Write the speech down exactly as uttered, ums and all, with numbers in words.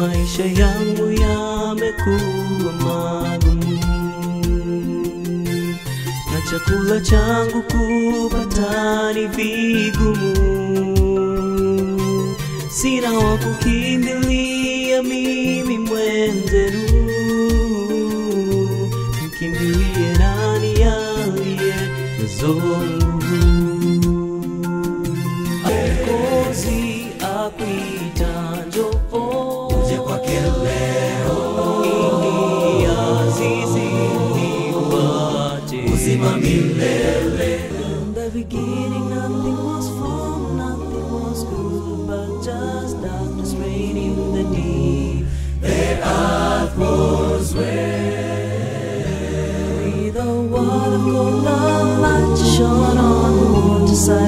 maisha yangu yamekuwa magumu, na chakula changu kupata ni vigumu. Sina wa kukimbilia mimi mwenzenu, mkimbilie nani aliye mzuri? Mwokozi akuita njoo, uje kwake leo, ingia zizini upate uzima milele. In the beginning nothing was formed, nothing was good, but just darkness reigned in the deep. The earth was wet. With a word of God, love light shone on the waterside.